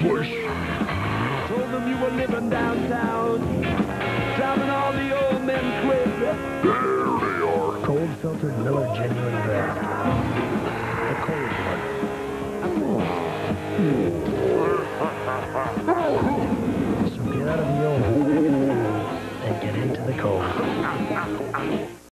push. Told them you were living downtown, driving all the old men crazy. There they are. Cold filtered Miller Genuine Red. The cold one.